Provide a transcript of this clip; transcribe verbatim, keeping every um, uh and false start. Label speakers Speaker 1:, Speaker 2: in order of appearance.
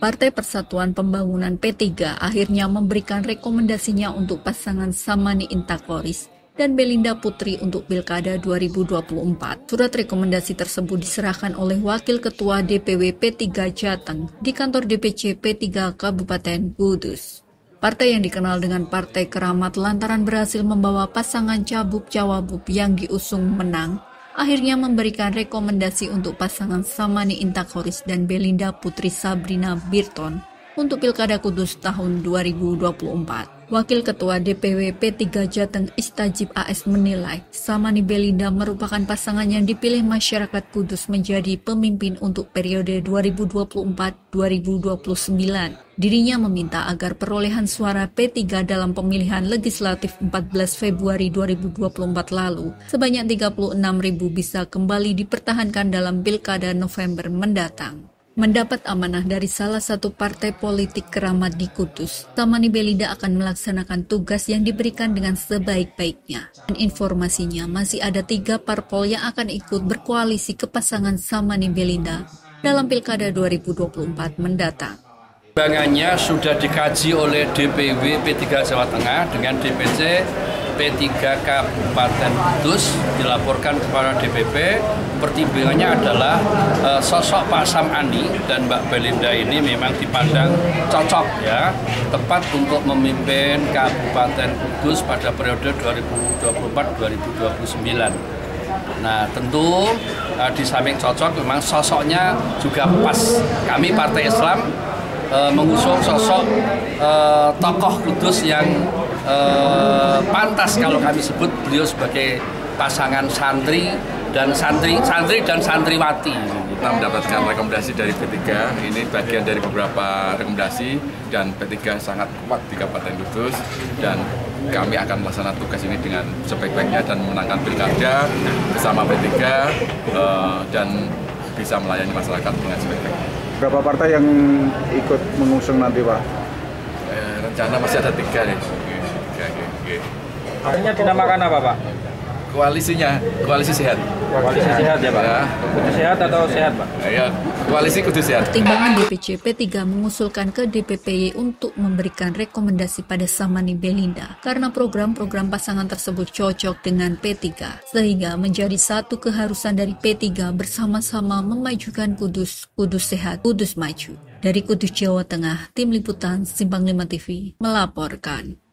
Speaker 1: Partai Persatuan Pembangunan P tiga akhirnya memberikan rekomendasinya untuk pasangan Samani Intachoris dan Belinda Putri untuk Pilkada dua ribu dua puluh empat. Surat rekomendasi tersebut diserahkan oleh Wakil Ketua D P W P tiga Jateng di kantor D P C P tiga Kabupaten Kudus. Partai yang dikenal dengan Partai Keramat lantaran berhasil membawa pasangan Cabub-Cawabub yang diusung menang, akhirnya memberikan rekomendasi untuk pasangan Samani Intachoris dan Belinda Putri Sabrina Birton untuk Pilkada Kudus tahun dua ribu dua puluh empat. Wakil Ketua D P W P tiga Jateng Istajib A S menilai Samani Belinda merupakan pasangan yang dipilih masyarakat Kudus menjadi pemimpin untuk periode dua ribu dua puluh empat sampai dua ribu dua puluh sembilan. Dirinya meminta agar perolehan suara P tiga dalam pemilihan legislatif empat belas Februari dua ribu dua puluh empat lalu sebanyak tiga puluh enam ribu bisa kembali dipertahankan dalam Pilkada November mendatang. Mendapat amanah dari salah satu partai politik keramat di Kudus, Samani Belinda akan melaksanakan tugas yang diberikan dengan sebaik-baiknya. Dan informasinya masih ada tiga parpol yang akan ikut berkoalisi ke pasangan Samani Belinda dalam Pilkada dua ribu dua puluh empat mendatang.
Speaker 2: Pertimbangannya sudah dikaji oleh D P W P tiga Jawa Tengah dengan D P C P tiga Kabupaten Kudus, dilaporkan kepada D P P. Pertimbangannya adalah e, sosok Pak Samani dan Mbak Belinda ini memang dipandang cocok ya, tepat untuk memimpin Kabupaten Kudus pada periode dua ribu dua puluh empat sampai dua ribu dua puluh sembilan. Nah tentu e, di samping cocok memang sosoknya juga pas. Kami Partai Islam e, mengusung sosok e, tokoh Kudus yang e, pantas kalau kami sebut beliau sebagai pasangan santri dan santri santri dan santriwati.
Speaker 3: Kita mendapatkan rekomendasi dari P tiga, ini bagian dari beberapa rekomendasi, dan P tiga sangat kuat di Kabupaten Kudus, dan kami akan melaksanakan tugas ini dengan sebaik-baiknya dan memenangkan pilkada bersama P tiga uh, dan bisa melayani masyarakat dengan sebaik-baiknya.
Speaker 4: Berapa partai yang ikut mengusung nanti, Pak?
Speaker 3: Eh, rencana masih ada tiga nih.
Speaker 5: Artinya dinamakan apa, Pak?
Speaker 3: Koalisinya, koalisi sehat.
Speaker 5: Koalisi sehat ya, Pak? Ya. Kudus sehat atau sehat, Pak?
Speaker 3: Ya, koalisi Kudus sehat.
Speaker 1: Pertimbangan D P C P tiga mengusulkan ke D P P Y untuk memberikan rekomendasi pada Samani Belinda karena program-program pasangan tersebut cocok dengan P tiga, sehingga menjadi satu keharusan dari P tiga bersama-sama memajukan Kudus, Kudus sehat, Kudus maju. Dari Kudus, Jawa Tengah, Tim Liputan Simpang lima T V melaporkan.